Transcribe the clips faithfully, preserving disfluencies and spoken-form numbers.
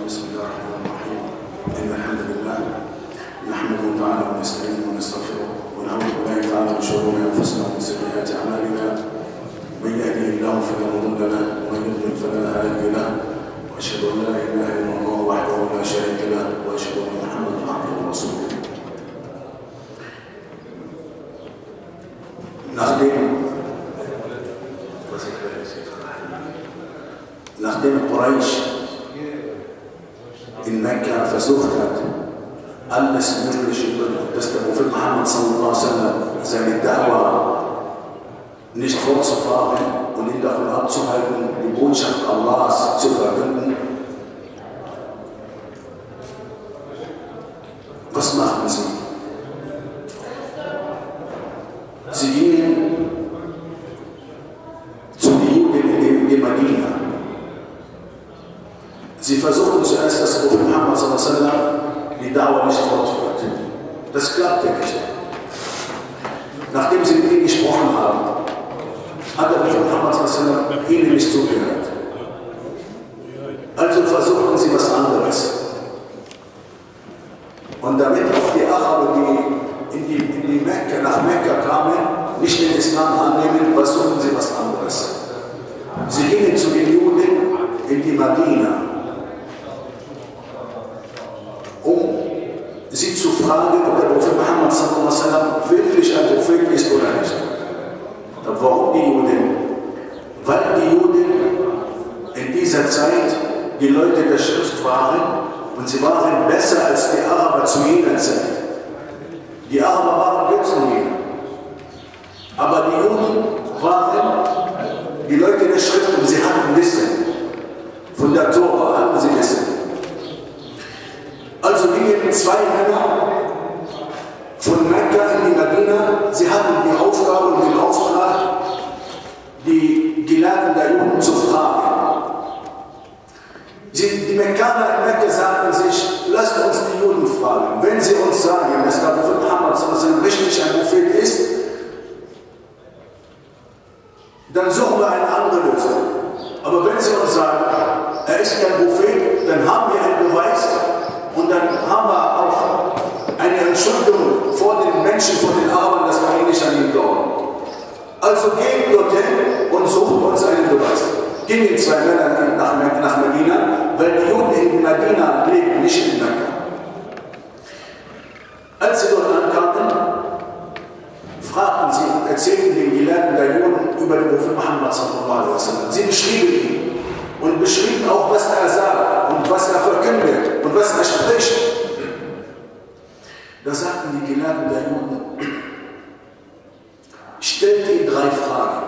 بسم الله الرحمن الرحيم. إن الحمد لله نحمده تعالى ونستعينه ونستغفره ونعوذ بالله تعالى من شرور أنفسنا ومن سيئات أعمالنا. من يهده الله فلا مضل له ومن يضلل فلا هادي له. وأشهد أن لا إله إلا الله وحده لا شريك له وأشهد أن محمدا عبده ورسوله. Nachdem, nachdem Quraysh in Mekka versucht hat, alles Mögliche, dass der Prophet Muhammad sallallahu alaihi wasallam seine Da'wah nicht fortzufahren und ihn davon abzuhalten, die Botschaft Allahs zu verkünden. Was machen sie? Sie gingen zu den Juden in Medina. Sie versuchten zuerst, dass Prophet Muhammad sallallahu alaihi wasallam die Dauer nicht fortführt. Das klappte nicht. Nachdem sie mit ihnen gesprochen haben, hat der Prophet Muhammad sallallahu alaihi wasallam ihnen nicht zugehört. Also versuchten sie was anderes. Und damit auch die Araber, die in die, in die Mekka, nach Mekka kamen, nicht den Islam annehmen, versuchten sie was anderes. Sie gingen zu den Juden in die Medina, um sie zu fragen, ob der Prophet Muhammad sallallahu alaihi wasallam wirklich ein Prophet ist oder nicht. Warum die Juden? Weil die Juden in dieser Zeit die Leute der Schrift waren und sie waren besser als die Araber zu jener Zeit. Die Araber waren Götzenjäger. Aber die Juden waren die Leute der Schrift und sie hatten Wissen. Von der Tora hatten sie Wissen. Also gingen zwei Männer von Mekka in die Medina. Sie hatten die Aufgabe und den Auftrag, die Gelehrten der Juden zu fragen. Sie, die Mekkaner in Mekka sagten sich, lasst uns die Juden fragen. Wenn sie uns sagen, dass der Prophet Muhammad sallallahu alaihi wasallam richtig ein Prophet ist, dann suchen wir eine andere Lösung. Aber wenn sie uns sagen, er ist kein Prophet, dann haben wir einen Beweis und dann haben wir auch eine Entschuldigung vor den Menschen, vor den Arabern, dass wir nicht an ihn glauben. Also gehen dorthin und suchen uns einen Beweis. Gingen zwei Männer nach, nach Medina, weil die Juden in Medina lebten, nicht in Mekka. Als sie dort ankamen, fragten sie, erzählten den Gelehrten der Juden über den Prophet Muhammad sallallahu alaihi wasallam. Sie beschrieben ihn und beschrieben auch, was er sagt und was er verkündet und was er spricht. Da sagten die Gelehrten der Juden, stellt ihm drei Fragen.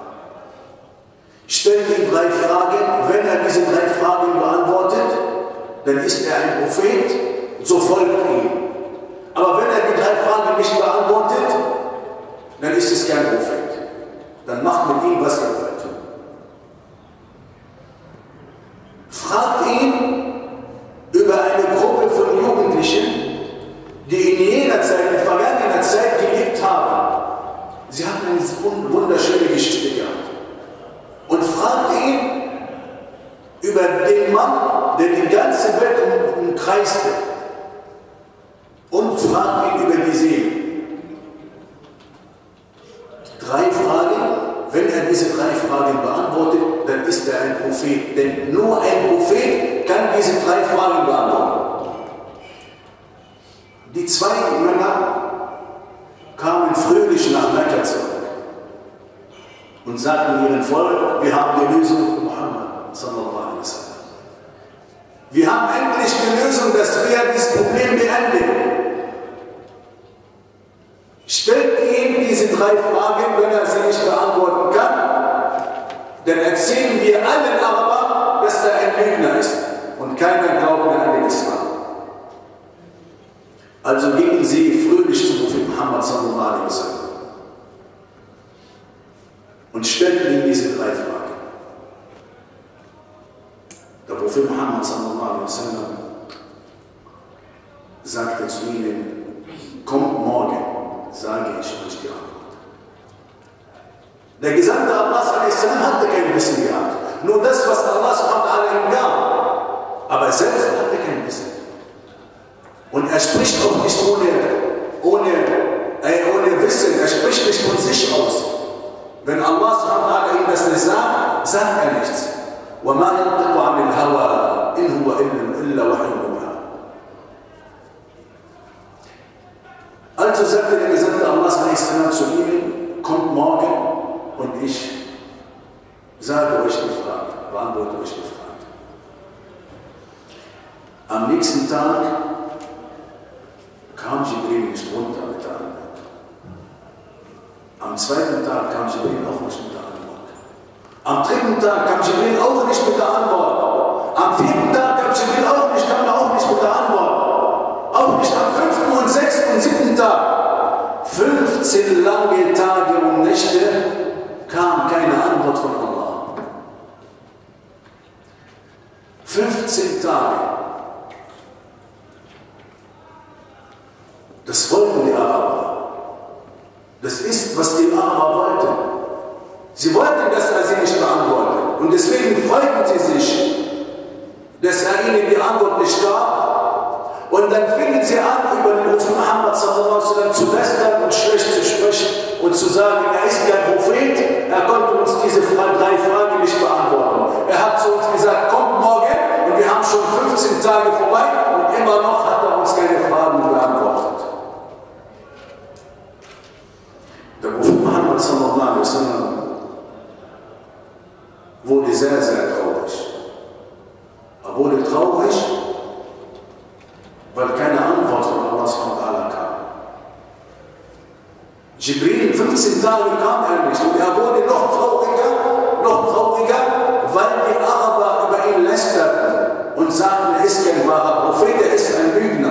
Stellt ihm drei Fragen, wenn er diese drei Fragen beantwortet, dann ist er ein Prophet, so folgt ihm. Aber wenn er die drei Fragen nicht beantwortet, dann ist es kein Prophet. Dann macht mit ihm, was er wollt. Fragt ihn über eine Gruppe von Jugendlichen, die in jener Zeit, in vergangener Zeit gelebt haben. Sie hatten eine wunderschöne Geschichte gehabt. Und fragt ihn über den Mann, der die ganze Welt um, umkreiste. Und fragt ihn über die Seele. Drei Fragen. Wenn er diese drei Fragen beantwortet, dann ist er ein Prophet. Denn nur ein Prophet kann diese drei Fragen beantworten. Die zwei Männer kamen fröhlich nach Mekka zurück und sagten ihrem Volk, wir haben die Lösung von Muhammad sallallahu alaihi wasallam. Wir haben endlich die Lösung, dass wir dieses Problem beenden. Stellt ihm diese drei Fragen, wenn er sie nicht beantworten kann, dann erzählen wir allen Arabern, dass er ein Lügner ist und keiner glaubt mehr an den Islam. Also gingen sie fröhlich zu Prophet Muhammad sallallahu alaihi wasallam und stellten ihm diese drei Fragen. Der Prophet Muhammad sallallahu alaihi wasallam sagte zu ihnen, kommt morgen, sage ich euch die Antwort. Der Gesandte Allah sallallahu alaihi wasallam hatte kein Wissen gehabt, nur das, was Allah subhanahu wa ta'ala ihm gab. Aber selbst hat er kein Wissen. Und er spricht auch nicht ohne, ohne, äh, ohne Wissen, er spricht nicht von sich aus. Wenn Allah subhanahu wa ta'ala ihm das nicht sagt, sagt er nichts. وَمَا يَنْطِقُ عَنِ الْهَوَىٰ إِنْ هُوَ إِلَّا وَحْيٌ يُوحَىٰ. Also sagte der Gesandte Allah zu ihnen, kommt morgen und ich sage euch die Frage, beantworte euch die Frage. Am nächsten Tag kam Jibril nicht runter mit der Antwort. Am zweiten Tag kam Jibril auch nicht mit der Antwort. Am dritten Tag kam Jibril auch nicht mit der Antwort. Am vierten Tag kam Jibril auch nicht, kam auch nicht mit der Antwort. Auch nicht am fünften und sechsten und siebten Tag. fünfzehn lange Tage und Nächte kam keine Antwort von Allah. fünfzehn Tage. Das wollten die Araber. Das ist, was die Araber wollten. Sie wollten, dass er sie nicht beantwortet. Und deswegen freuten sie sich, dass er ihnen die Antwort nicht gab. Und dann fingen sie an, über den Prophet Muhammad sallallahu alaihi wasallam zu lästern und schlecht zu sprechen und zu sagen, er ist der Prophet, er konnte uns diese drei Fragen nicht beantworten. Er hat zu uns gesagt, kommt morgen, und wir haben schon fünfzehn Tage vorbei und immer noch hat er uns keine Fragen beantwortet. Der Prophet Muhammad sallallahu alaihi wasallam wurde sehr, sehr traurig. Er wurde traurig, weil keine Antwort von Allah subhanahu wa ta'ala kam. Jibril, fünfzehn Tage kam er nicht und er wurde noch trauriger, noch trauriger, weil die Araber über ihn lästerten und sagten, er ist kein wahrer Prophet, er ist ein Lügner.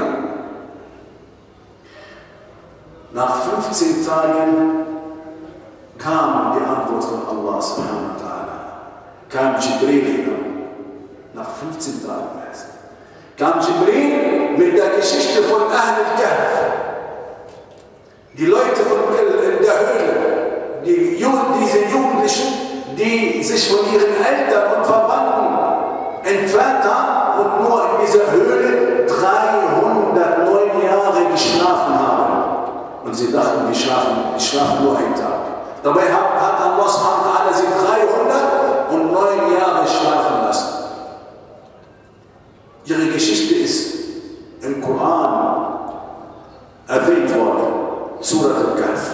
Nach fünfzehn Tagen kam die Antwort von Allah subhanahu wa ta'ala. Kam Jibril hinein. Nach fünfzehn Tagen erst. Kam Jibril mit der Geschichte von Ahl al-Kahf. Die Leute von der Höhle, die Jugend, diese Jugendlichen, die sich von ihren Eltern und Verwandten entfernt haben und nur in dieser Höhle dreihundertneun Jahre geschlafen haben. Und sie dachten, die schlafen, die schlafen nur einen Tag. Dabei hat, hat Allah subhanahu wa ta'ala sie dreihundertneun Jahre schlafen lassen. Ihre Geschichte ist im Koran erwähnt worden, Surat al-Kahf.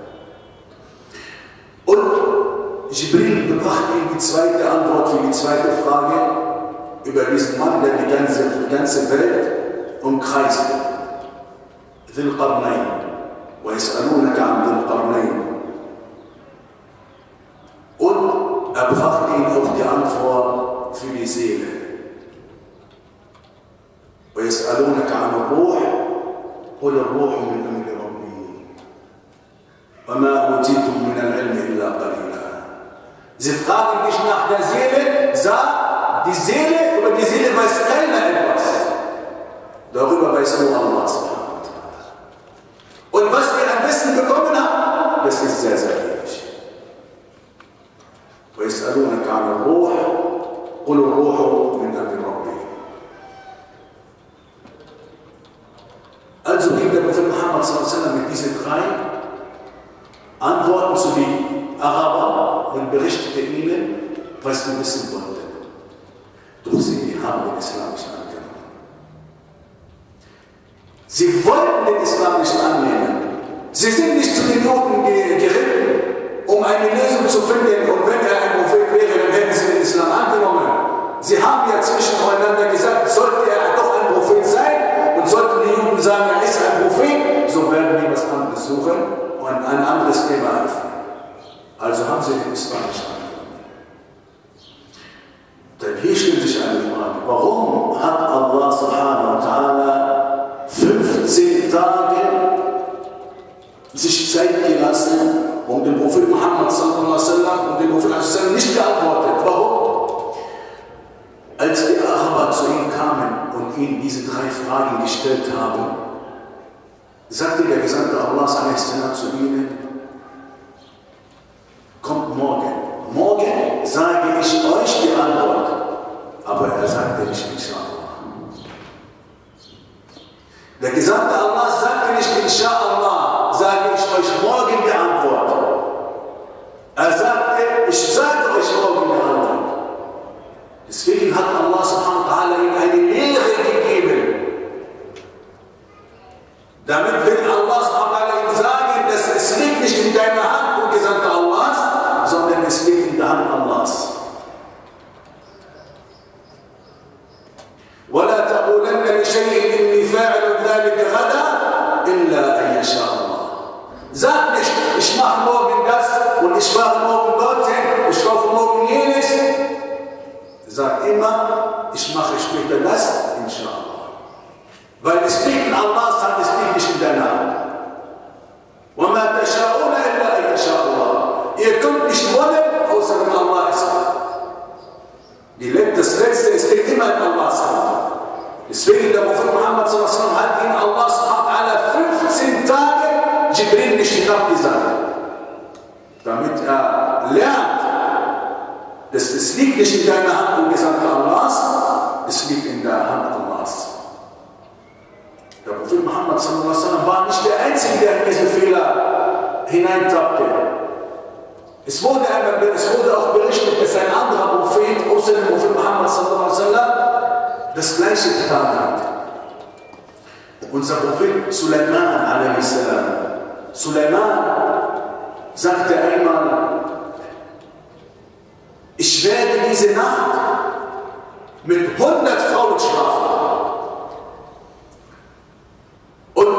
Und Jibril brachte ihm die zweite Antwort für die zweite Frage über diesen Mann, der die ganze, die ganze Welt umkreiste. Dhil Qarnayn. Wa yas'alunaka an Dhil Qarnayn. Und er brachte ihm auch die Antwort für die Seele. ويسألونك عن الروح قل الروح من أمر ربي وما أوتيتم من العلم إلا قليلا. Sie fragen dich nach der Seele, sag, die Seele, über die Seele weiß keiner etwas. Darüber weiß nur Allah subhanahu wa ta'ala. Und was wir an Wissen bekommen haben, das ist sehr, sehr wenig. ويسألونك عن الروح قل الروح من أمر ربي. Also ging der Prophet Muhammad sallallahu alaihi wasallam mit diesen drei Antworten zu den Arabern und berichtete ihnen, was sie wissen wollten. Doch sie haben den Islam nicht angenommen. Sie wollten den Islam nicht annehmen. Sie sind nicht zu den Juden geritten, um eine Lösung zu finden. Und wenn er ein Prophet wäre, dann hätten sie den Islam angenommen. Sie haben ja zwischeneinander gesagt, sollte er doch ein Prophet sein, und sollten die Juden sagen, er ist ein Prophet, so werden wir was anderes suchen und ein anderes Thema öffnen. Also haben sie den Islam nicht angenommen. Denn hier stellt sich eine Frage, warum hat Allah subhanahu wa ta'ala fünfzehn Tage sich Zeit gelassen, um den Prophet Muhammad sallallahu alaihi wasallam und den Prophet sallallahu nicht geantwortet? Warum? Als die Araber zu ihm kamen und ihnen diese drei Fragen gestellt haben, sagte der Gesandte Allah zu ihnen, kommt morgen. Morgen sage ich euch die Antwort. Aber er sagte nicht inshallah. Damit will Allah subhanahu sagen, dass es liegt nicht in deiner Hand, o Gesandter Allahs, sondern es liegt in der Hand Allahs. ولا تقولن لشيء إني فاعل ذلك غدا إلا أن يشاء الله. Sag nicht, ich mache morgen das und ich fahre morgen dorthin, ich kaufe morgen jenes. Sag immer, ich mache später das, inshallah. Weil es liegt in Allahs Hand, es liegt nicht in deiner Hand. وَمَا تَشَاءُونَ إِلَّا أَن يَشَاءَ اللَّهُ. Ihr könnt nicht wollen, außer wenn Allah es hat. Das Letzte, es liegt immer in Allahs Hand. Deswegen der Prophet Muhammad sallallahu alaihi wasallam hat ihn Allah subhanahu wa ta'ala fünfzehn Tage Jibril nicht hinabgesandt. Damit er lernt, dass es liegt nicht in deiner Hand, o Gesandter Allahs, es liegt in der Hand Allahs. Der Prophet Muhammad sallallahu alaihi wasallam war nicht der Einzige, der in diesen Fehler hineintappte. Es wurde, einmal, es wurde auch berichtet, dass ein anderer Prophet, außer dem Prophet Muhammad sallallahu alaihi wasallam, das Gleiche getan hat. Unser Prophet Sulaiman alaihi salam. Sulaiman sagte einmal, ich werde diese Nacht mit hundert Frauen schlafen. Und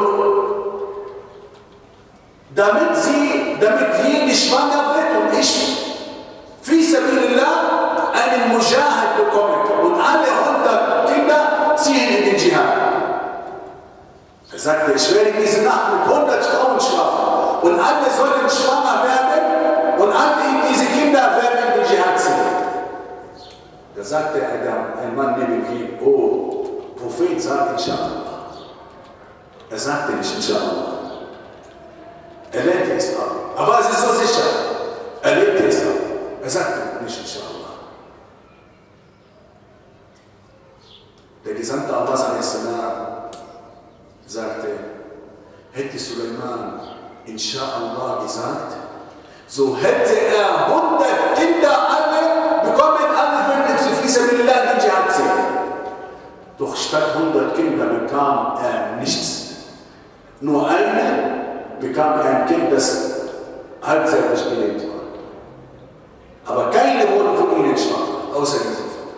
damit sie, damit jede schwanger wird und ich fi sabilillah einen Mujahid bekomme und alle hundert Kinder ziehen in den Dschihad. Er sagte, ich werde diese Nacht mit hundert Frauen schlafen und alle sollen schwanger werden und alle diese Kinder werden in den Dschihad ziehen. Da sagte er, ein Mann neben ihm, oh, Prophet, sagt Inshallah. Er sagte nicht Inshallah. Er lehnte es ab. Aber es ist so sicher. Er lehnte es ab. Er sagte nicht Inshallah. Der Gesandte Allah sagte, hätte Sulaiman Inshallah gesagt, so hätte er hundert Kinder alle bekommen, alle würden zu Fisabilillah in Dschihad ziehen. Doch statt hundert Kinder bekam er nichts. Nur eine bekam er ein Kind, das halbseitig gelebt war. Aber keine wurden von ihnen schwanger, außer diese Frau.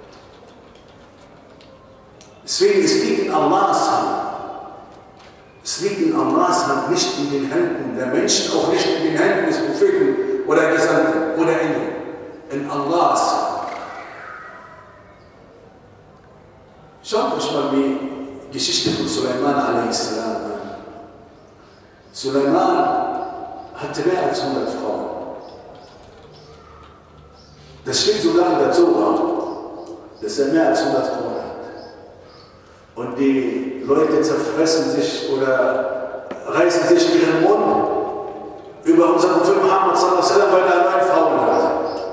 Deswegen, es liegt in Allahs Hand. Es liegt in Allahs Hand, nicht in den Händen der Menschen, auch nicht in den Händen des Propheten oder Gesandten oder Engel. In Allahs Hand. Schaut euch mal die Geschichte von Sulaiman alaihi salam an. Sulaiman hatte mehr als hundert Frauen. Das steht sogar in der Tora, dass er mehr als hundert Frauen hat. Und die Leute zerfressen sich oder reißen sich ihren Mund über unseren Prophet Muhammad sallallahu alaihi wasallam, weil er neun Frauen hat.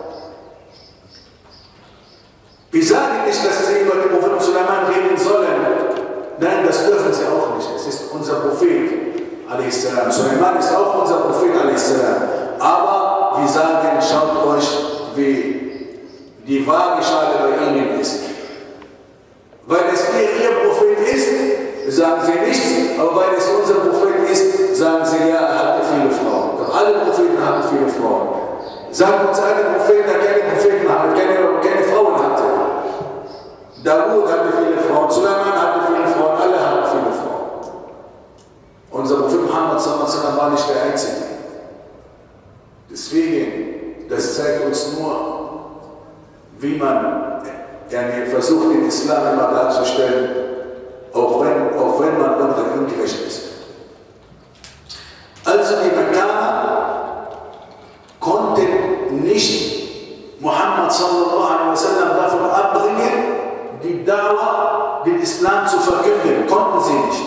Wir sagen nicht, dass sie über den Propheten Sulaiman reden sollen. Nein, das dürfen sie auch nicht. Es ist unser Prophet. Sulaiman ist auch unser Prophet. Aber wir sagen, schaut euch, wie die Waagschale bei ihnen ist. Weil es ihr, ihr Prophet ist, sagen sie nichts, aber weil es unser Prophet ist, sagen sie, ja, er hatte viele Frauen. Doch alle Propheten hatten viele Frauen. Sagen uns alle Propheten, der keine Propheten hatte, keine, keine Frauen hatte. Dawud hatte viele Frauen, Sulaiman hatte viele Frauen, alle hatten viele Frauen. Unser Prophet Muhammad sallallahu alaihi wasallam war nicht der Einzige. Deswegen, das zeigt uns nur, wie man yani, versucht, den Islam immer darzustellen, auch wenn, auch wenn man ungerecht ist. Also die Mekkaner konnten nicht Muhammad sallallahu alaihi wasallam davon abbringen, die Dauer, den Islam zu verkünden, konnten sie nicht.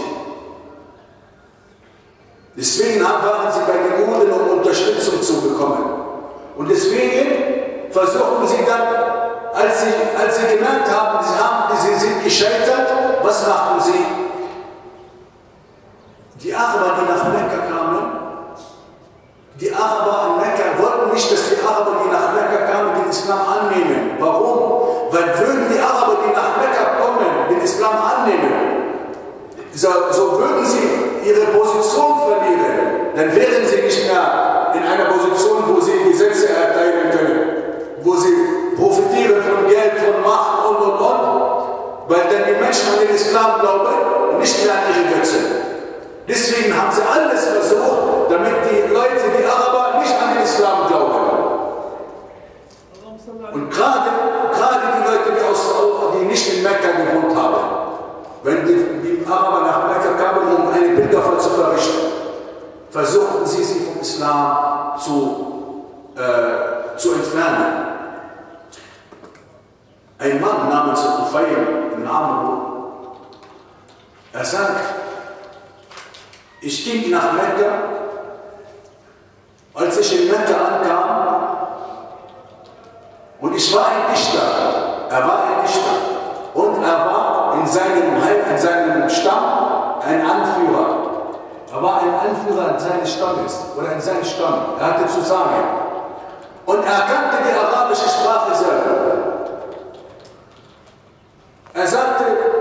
Deswegen waren sie bei den Juden, um Unterstützung zu bekommen. Und deswegen versuchten sie dann, als sie, als sie gemerkt haben, sie, haben, sie sind gescheitert, was machten sie? Die Araber, die nach Mekka kamen, die Araber in Mekka wollten nicht, dass die Araber, die nach Mekka kamen, den Islam annehmen. Warum? Weil würden die Araber, die nach Mekka kommen, den Islam annehmen, so, so würden sie ihre Position verlieren, dann wären sie nicht mehr in einer Position, wo sie Gesetze erteilen können, wo sie profitieren von Geld, von Macht und und und, weil dann die Menschen an den Islam glauben, nicht mehr an ihre Götze. Deswegen haben sie alles versucht, damit die Leute, die Araber, nicht an den Islam glauben. Und gerade, gerade die Leute, die, aus, die nicht in Mekka gewohnt haben, wenn die, die Araber nach Mekka kamen, um eine Pilgerfahrt zu verrichten, versuchten sie, sie vom Islam zu, äh, zu entfernen. Ein Mann namens Ufayl ibn Amr, er sagt, ich ging nach Mekka, als ich in Mekka ankam, und ich war ein Dichter, er war ein Dichter, und er war in seinem, in seinem Stamm ein Anführer. Er war ein Anführer seines Stammes, oder in seinem Stamm, er hatte zu sagen. Und er kannte die arabische Sprache sehr gut. Er sagte,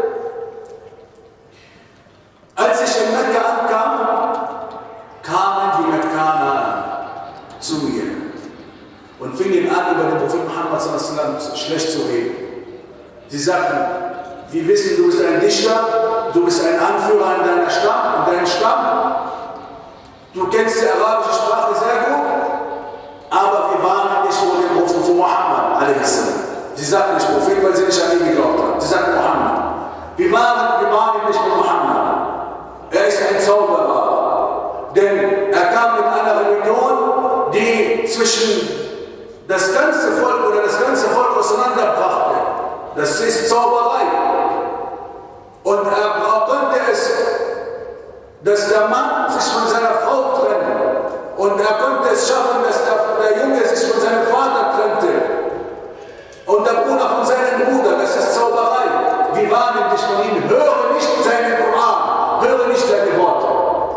als ich in Mekka ankam, kamen die Mekkaner zu mir und fingen an, über den Propheten Muhammad sallallahu alaihi wasallam schlecht zu reden. Sie sagten, wir wissen, du bist ein Dichter, du bist ein Anführer in deiner Stamm, in deinem Stamm, du kennst die arabische Sprache sehr gut, aber wir waren nicht vor dem Propheten Muhammad alaihi salam. Sie sagten nicht Prophet, weil sie nicht an ihn geglaubt haben. Sie sagten Muhammad. Wir waren, wir waren nicht mit Muhammad. Er ist ein Zauberer. Denn er kam mit einer Religion, die zwischen das ganze Volk oder das ganze Volk auseinanderbrachte. Das ist Zauberei. Und er konnte es, dass der Mann sich von seiner Frau trennt. Und er konnte es schaffen, dass der, der Junge sich von seinem Vater trennte. Und der Bruder von seinem Bruder, das ist Zauberei. Wir warnen dich von ihm. Höre nicht seinen Koran, höre nicht seine Worte.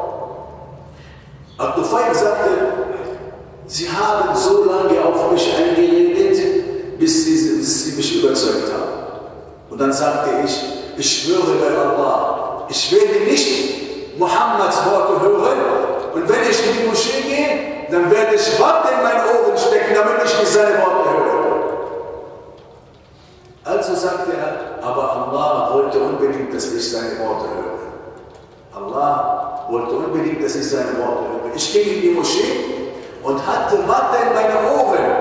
Al-Tufayl sagte, sie haben so lange auf mich eingeredet, bis sie, bis sie mich überzeugt haben. Und dann sagte ich, ich schwöre bei Allah, ich werde nicht Muhammads Worte hören. Und wenn ich in die Moschee gehe, dann werde ich Watte in meine Ohren stecken, damit ich nicht seine Worte höre. Also sagte er, aber Allah wollte unbedingt, dass ich seine Worte höre. Allah wollte unbedingt, dass ich seine Worte höre. Ich ging in die Moschee und hatte Watte in meine Ohren.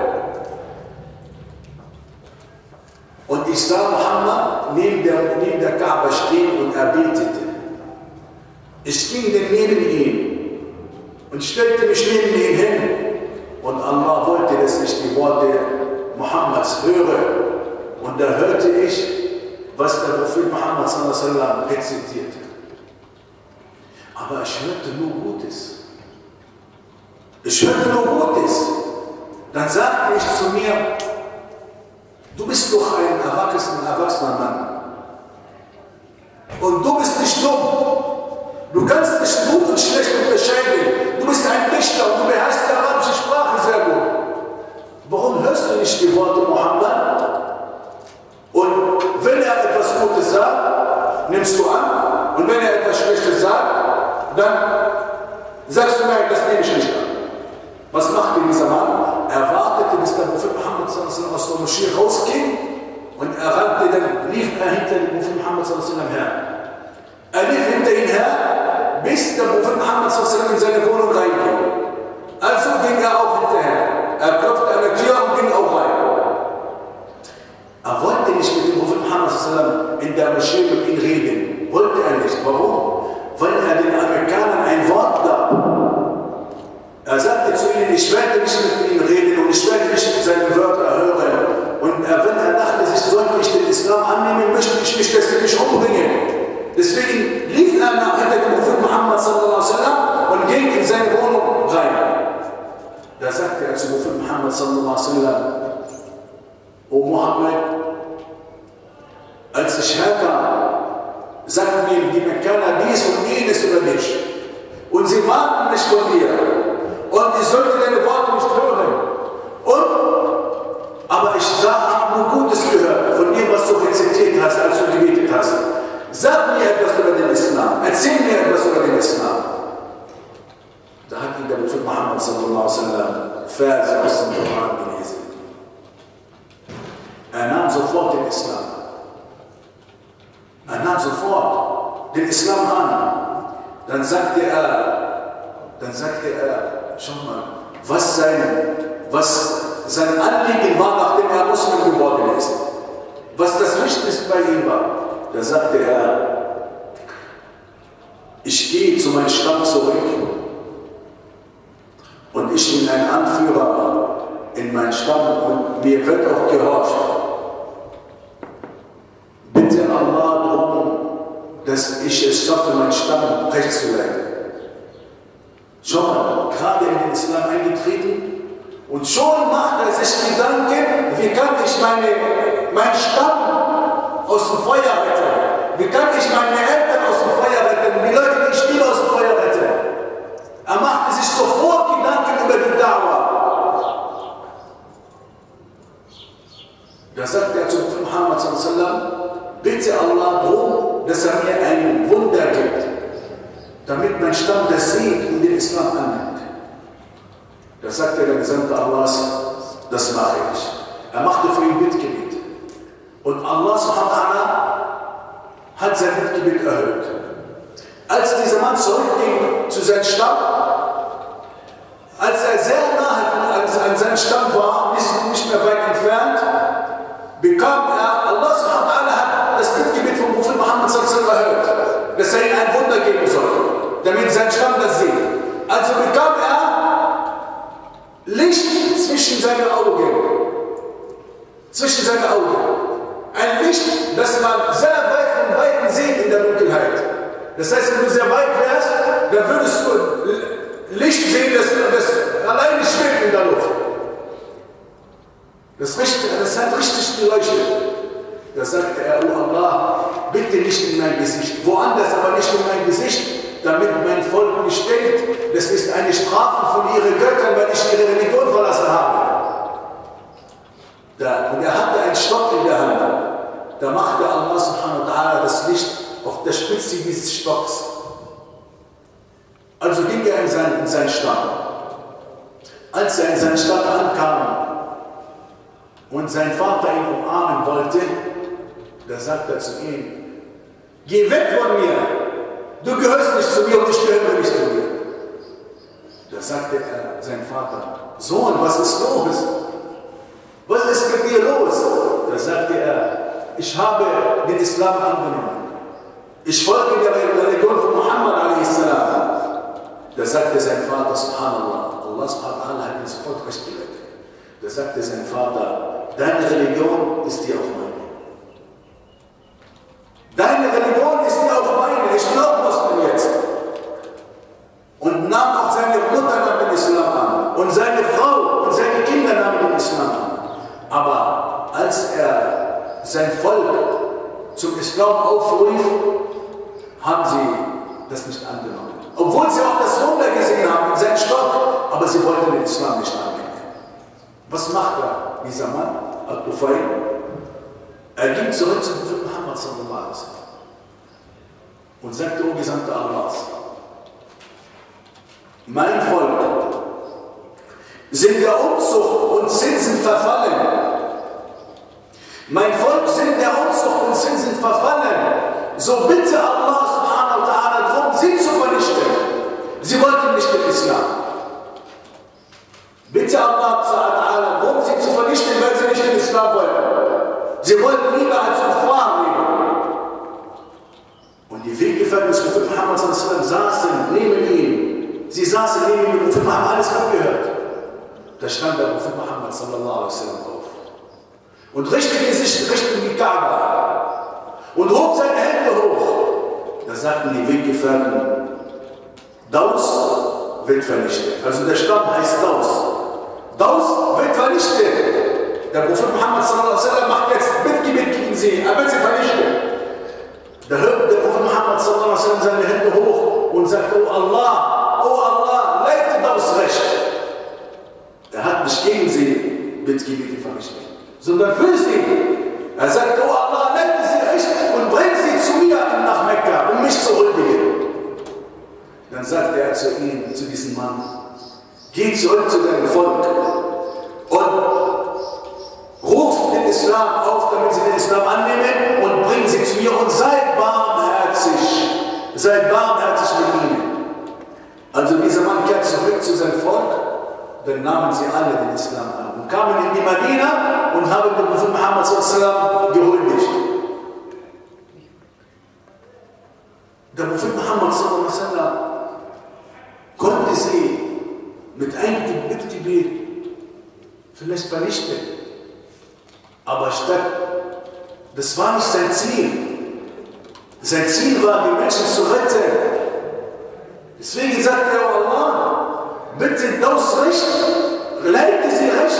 Und ich sah Muhammad neben der, neben der Kaaba stehen und er betete. Ich ging dann neben ihn und stellte mich neben ihn hin. Und Allah wollte, dass ich die Worte Muhammads höre. Und da hörte ich, was der Prophet Muhammad sallallahu alaihi wasallam rezitierte. Aber ich hörte nur Gutes. Ich hörte nur Gutes. Dann sagte ich zu mir, du bist doch ein erwachsener, erwachsener Mann. Und du bist nicht dumm. Du kannst nicht gut und schlecht unterscheiden. Du bist ein Dichter und du beherrschst die arabische Sprache sehr gut. Warum hörst du nicht die Worte Muhammad? Und wenn er etwas Gutes sagt, nimmst du an. Und wenn er etwas Schlechtes sagt, dann sagst du, nein, das nehme ich nicht an. Was machte dieser Mann? Er wartete, bis der Prophet Muhammad aus der Moschee rausging und er rannte, dann lief er hinter dem Prophet Muhammad her. Er lief hinter ihm her, bis der Prophet Muhammad in seine Wohnung reinging. Also ging er auch hinterher. Er klopfte an der Tür und ging auch rein. Er wollte nicht mit dem Prophet Muhammad in der Moschee mit ihm reden. Wollte er nicht. Warum? Weil er den Amerikanern ein Wort gab. Er sagte zu ihnen, ich werde nicht mit ihnen reden und ich werde nicht seine Wörter hören. Und er, wenn er dachte, ich sollte nicht den Islam annehmen, möchte ich mich, dass sie mich umbringen. Deswegen lief er nach hinter dem Prophet Muhammad sallallahu alaihi wasallam und ging in seine Wohnung rein. Da sagte er zu Prophet Muhammad sallallahu alaihi wasallam, O Muhammad, als ich herkam, sagten mir die Mekkaner dies und jenes über dich. Und sie warten nicht von dir. Und ich sollte deine Worte nicht hören. Und, aber ich habe nur Gutes gehört von dem, was du rezitiert hast, als du gebetet hast. Sag mir etwas über den Islam. Erzähl mir etwas über den Islam. Verse aus dem Koran gelesen. Er nahm sofort den Islam an. Er nahm sofort den Islam an. Dann sagte er, dann sagte er, schau mal, was sein, was sein Anliegen war, nachdem er Muslim geworden ist. Was das Wichtigste bei ihm war. Da sagte er, ich gehe zu meinem Stamm zurück und ich bin ein Anführer in meinem Stamm und mir wird auch gehorcht. Bitte Allah darum, dass ich es schaffe, meinen Stamm recht zu leiten. Schau mal, gerade in den Islam eingetreten und schon macht er sich Gedanken, wie kann ich meine, meinen Stamm aus dem Feuer retten? Wie kann ich meine Eltern aus dem Feuer retten? Die Leute, die ich liebe, aus dem Feuer retten? Er machte sich sofort Gedanken über die Dauer. Da sagte er zu Muhammad sallallahu alaihi wasallam, bitte Allah darum, dass er mir ein Wunder gibt, damit mein Stamm das sieht und den Islam annimmt. Da sagte der Gesandte Allahs, das mache ich. Er machte für ihn Bittgebet. Und Allah subhanahu wa ta'ala hat sein Bittgebet erhöht. Als dieser Mann zurückging zu seinem Stamm, als er sehr nahe an, an seinem Stamm war, nicht, nicht mehr weit entfernt, bekam er, Allah subhanahu wa ta'ala hat das Bittgebet von Prophet Muhammad sallallahu alaihi wasallam erhöht, dass er ihm ein Wunder geben soll, damit sein Stamm das sieht. Also bekam er Licht zwischen seine Augen. Zwischen seine Augen. Ein Licht, das man sehr weit von Weitem sieht in der Dunkelheit. Das heißt, wenn du sehr weit wärst, dann würdest du Licht sehen, das, das alleine schwebt in der Luft. Das, das hat richtig geleuchtet. Da sagte er, oh Allah, bitte nicht in mein Gesicht. Woanders, aber nicht in mein Gesicht, damit mein Volk nicht denkt, das ist eine Strafe von ihren Göttern, weil ich ihre Religion verlassen habe. Da, und er hatte einen Stock in der Hand. Da machte Allah subhanahu wa ta'ala das Licht auf der Spitze dieses Stocks. Also ging er in seinen, in seinen Stamm. Als er in seinen Stamm ankam und sein Vater ihn umarmen wollte, da sagte er zu ihm, geh weg von mir, du gehörst nicht zu mir und ich gehöre nicht zu dir. Da sagte er, sein Vater, Sohn, was ist los? Was ist mit dir los? Da sagte er, ich habe den Islam angenommen. Ich folge der Religion von Muhammad a.s. Da sagte sein Vater, subhanallah, Allah subhanahu wa ta'ala hat ihn sofort recht geleitet. Da sagte sein Vater, deine Religion ist dir auch meine. Deine Religion ist mir auch meine, ich bin auch Muslim jetzt. Und nahm auch seine Mutter nahm den Islam an. Und seine Frau und seine Kinder nahmen den Islam an. Aber als er sein Volk zum Islam aufrief, haben sie das nicht angenommen. Obwohl sie auch das Wunder gesehen haben in seinem Stock, aber sie wollten den Islam nicht annehmen. Was macht er, dieser Mann, Al-Tufayl? Er ging zurück zum Prophet Muhammad sallallahu alaihi wasallam und sagte, o Gesandter Allahs, mein Volk sind der Unzucht und Zinsen verfallen. Mein Volk sind der Unzucht und Zinsen verfallen. So bitte Allah subhanahu wa ta'ala darum, sie zu vernichten. Sie wollten nicht den Islam. Bitte Allah subhanahu wa ta'ala darum, sie zu vernichten, weil sie nicht den Islam wollten. Sie wollten lieber als Kuffar leben. Und die Weggefährten des Propheten Muhammad sallallahu alaihi wasallam saßen neben ihm. Sie saßen neben ihm und haben alles abgehört. Da stand der Prophet Muhammad sallallahu alaihi wasallam auf und richtete sich Richtung die Kaaba und hob seine Hände hoch. Da sagten die Weggefährten, Daus wird vernichtet. Also der Stamm heißt Daus. Daus wird vernichtet. Der Prophet Muhammad sallallahu alaihi wasallam macht jetzt Bittgebet gegen sie, er wird sie vernichten. Da hört der Prophet Muhammad sallallahu alaihi wasallam seine Hände hoch und sagt, oh Allah, oh Allah, leite Daus recht. Er hat nicht gegen sie Bittgebete vernichtet, sondern für sie. Er sagt, oh Allah, leite sie recht und bring sie zu mir nach Mekka, um mich zu huldigen. Dann sagte er zu ihm, zu diesem Mann, geh zurück zu deinem Volk zu seinem Volk, dann nahmen sie alle den Islam an und kamen in die Medina und haben den Prophet Muhammad sallallahu gehuldigt. Der Prophet Muhammad sallallahu konnte sie mit einem Gebet vielleicht vernichten. Aber statt, das war nicht sein Ziel. Sein Ziel war, die Menschen zu retten. Deswegen sagt er, oh Allah, bitte das Recht, leite sie recht.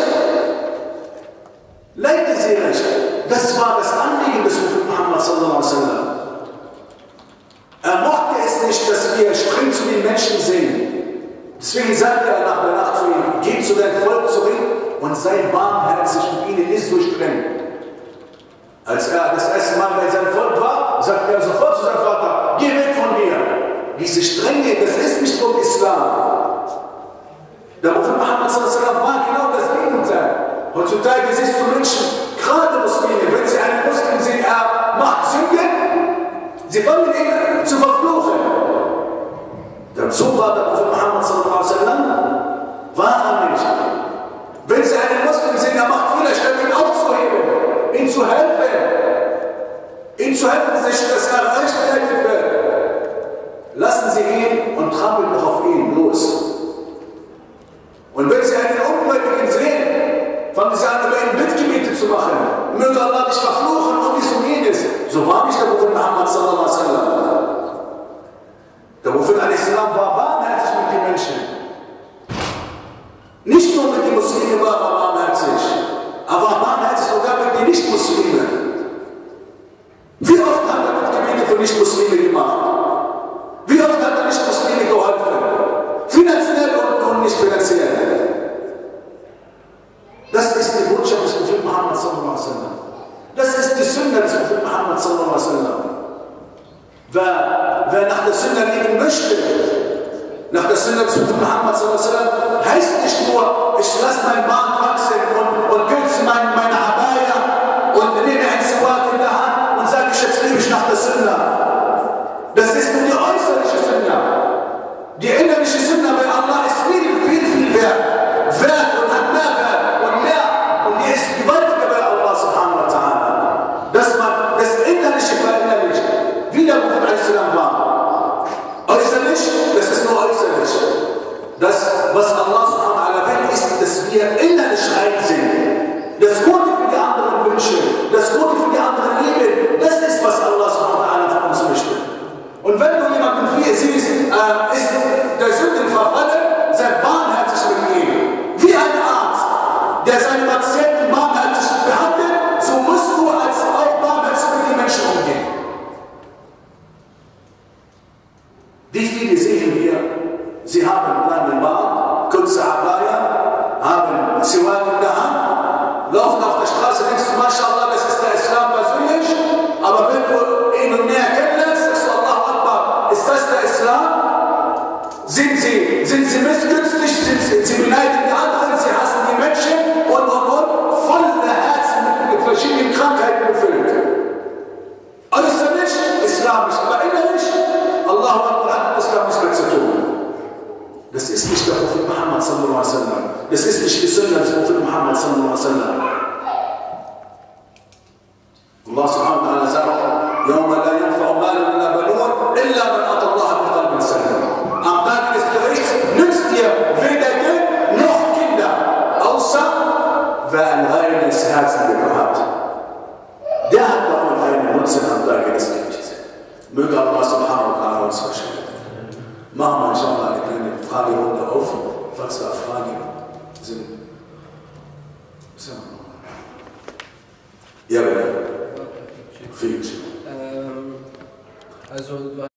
Leite sie recht. Das war das Anliegen des Propheten Muhammad sallallahu alaihi wasallam. Er mochte es nicht, dass wir streng zu den Menschen sehen. Deswegen sagte er nach der Nacht zu ihnen, geh zu deinem Volk zurück und sei barmherzig mit ihnen, nicht so streng. Als er das erste Mal bei seinem Volk war, sagte er sofort zu seinem Vater, geh weg von mir. Diese Strenge, das ist nicht vom Islam. Der Prophet Muhammad sallallahu alaihi wasallam war genau das Gegenteil. Heutzutage siehst du Menschen, gerade Muslime, wenn sie einen Muslim sehen, er macht Sünden, sie fangen ihn zu verfluchen. Denn so war der Prophet Muhammad sallallahu alaihi wasallam, war er nicht. Wenn sie einen Muslim sehen, er macht Fehler, statt ihn aufzuheben, ihn zu helfen, ihn zu helfen, sich das erreicht wird. Lassen Sie ihn und trampeln doch auf ihn los. Und wenn Sie einen Ungläubigen sehen, fangen Sie an, über ihn Bittgebete zu machen. Möge Allah dich verfluchen und dies und jenes. So war nicht der Prophet Muhammad sallallahu alaihi wasallam. Der Prophet alaihi salam war barmherzig mit den Menschen. Nicht nur mit den Muslimen war er barmherzig, aber barmherzig sogar mit den Nicht-Muslimen. Wie oft hat er Bittgebete für Nicht-Muslime gemacht? Wie oft hat er Nicht-Muslime geholfen? Finanziell und, und nicht finanziell. Das ist die Botschaft des Propheten Muhammad sallallahu alaihi wasallam. Das ist die Sünde des Propheten Muhammad sallallahu alaihi wasallam. Wer, wer nach der Sünde leben möchte, nach der Sünde des Propheten Muhammad sallallahu alaihi wasallam, heißt nicht nur, ich lasse mein Bart wachsen und, und kürze mein, meine Abaya und nehme ein Siwak in der Hand und sage, ich jetzt lebe ich nach der Sünde. Das ist nur die äußerliche Sünde. Die innerliche Sünde bei Allah ist viel, viel, viel wert. Wert und hat mehr Wert und mehr. Und die ist gewaltiger bei Allah subhanahu wa ta'ala. Dass man das Innerliche verinnerlicht, wie der Prophet alaihi salam war. Äußerlich, das ist nur äußerlich. Das, was Allah subhanahu wa ta'ala will, ist, dass wir innerlich rein sind. Das Gute für die anderen wünschen, das Gute für die anderen lieben, das ist, was Allah subhanahu wa ta'ala von uns möchte. Und wenn du jemanden wie siehst, äh, ist der Sünden verfallen, sei barmherzig mit ihm. Wie ein Arzt, der seine Patienten barmherzig behandelt, so musst du als auch barmherzig mit den Menschen umgehen. Wie viele sehen wir, sie haben langen Bart, kurze Abaya, haben Siwak in der Hand, laufen auf der Straße, denkst du, Mashallah, das ist der Islam persönlich, aber wenn du ihn näher kennenlernst, sagst du, Allah, ist das der Islam? Sind sie, sind sie missgünstig, sind sie, sie beneiden die anderen, sie hassen die Menschen und und und, voller Herzen mit, mit verschiedenen Krankheiten gefüllt. Äußerlich islamisch, aber innerlich, Allahu Akbar, hat mit Islam nichts mehr zu tun. Das ist nicht der Prophet Muhammad sallallahu alaihi wasallam. Das ist nicht die Sünde des Prophet Muhammad sallallahu alaihi wasallam. Allah subhanahu wa ta'ala sagt, يوم لا ينفع مال ولا بنون إلا من أتى الله بقلب سليم. Am Tag des Gerichts nützt dir weder Geld noch Kinder, außer wer ein reines Herzenglück hat. Der hat davon einen Nutzen am Tag des Gerichts. Möge Allah subhanahu wa ta'ala uns verschwinden. Machen wir inshallah eine kleine Fragerunde auf, falls da Fragen sind. So. Ja, bitte. Viel. Ähm, also